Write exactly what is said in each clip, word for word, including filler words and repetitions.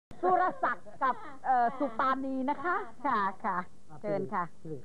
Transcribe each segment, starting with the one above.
สุรศักดิ์กับสุปานีนะคะค่ะค่ะเชิญค่ะ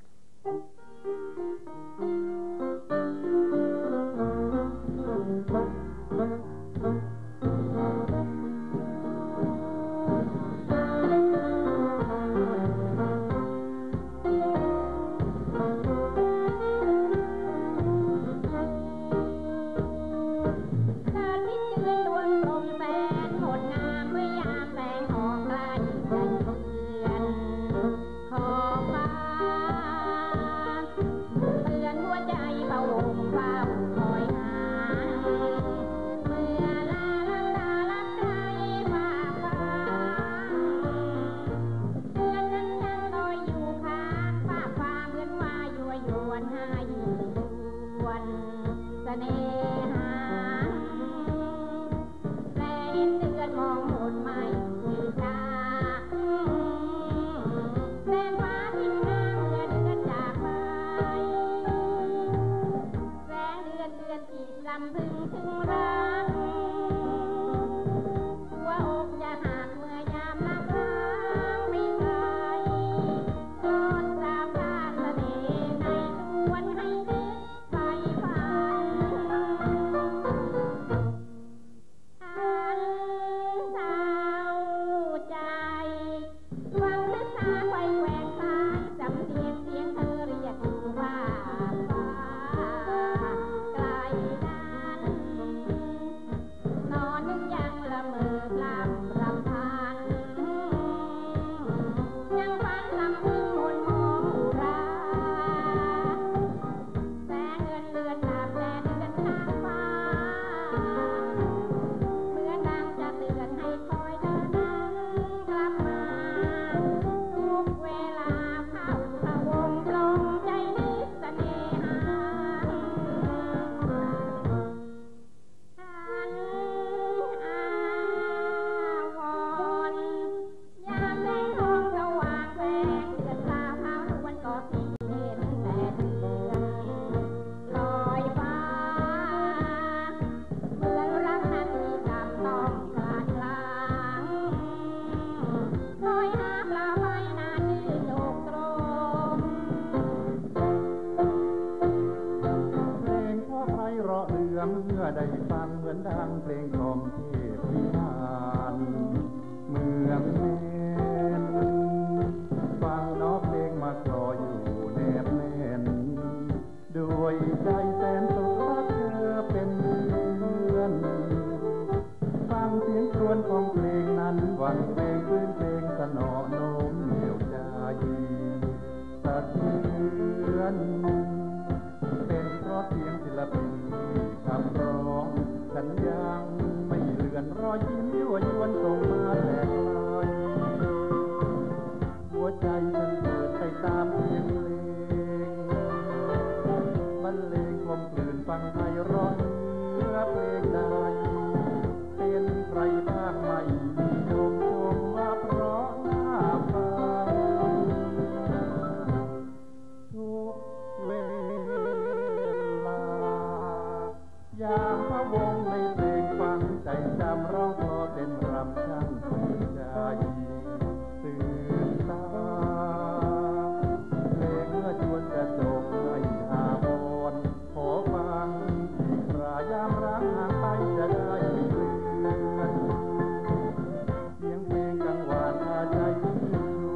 ได้ฟังเหมือนดังเพลงของเทพวิมานเมืองเมนฟังน้องเพลงมาคลออยู่แนบแน่นด้วยใจแสนสุขรักเธอเป็นเพื่อนฟังเสียงครวญของเพลงนั้นหวังเพลงพื้นเพลงสนอโน้มเหนี่ยวใจสะเทือนเป็นเพราะเสียงศิลปินคำร้องฉันยังไม่เลือนรอยยิ้มยั่วยวนส่งมาแต่ไกลหัวใจฉันเปิดไปตามเสียงเพลงบรรเลงกลมกลืนฟังไพเราะเนื้อเพลงใดเป็นใครบ้างไม่มียมชมว่าเพราะน่าฟังทุกเวลายามพะวงในเพลงฟังใจจำร้องพอเต้นรำช่างตื่นใจตื่นตาเพลงเมื่อชวนจะจบให้หาบอนขอฟังอีกครายามรักห่างไปจะได้ไม่เลือนเสียงเพลงกังวานพาใจชื่นชู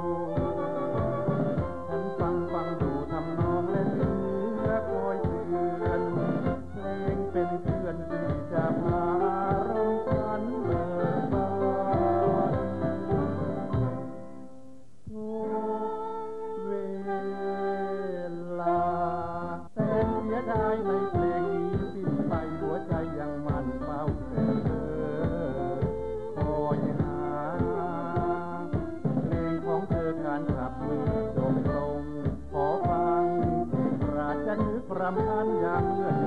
ฉันฟังฟังดูทำนองและเนื้อคอยเตือนเพลงเป็นเพื่อนที่จะพารมณ์ฉันเบิกบานทุกเวลาแต่เสียดายในเพลงนี้สิ้นไปหัวใจยังมันเฝ้าแต่เธอคอยหาเพลงของเธอการขับมือจบลงขอฟังที่ปราดจะนึกรำพันยามเมื่อ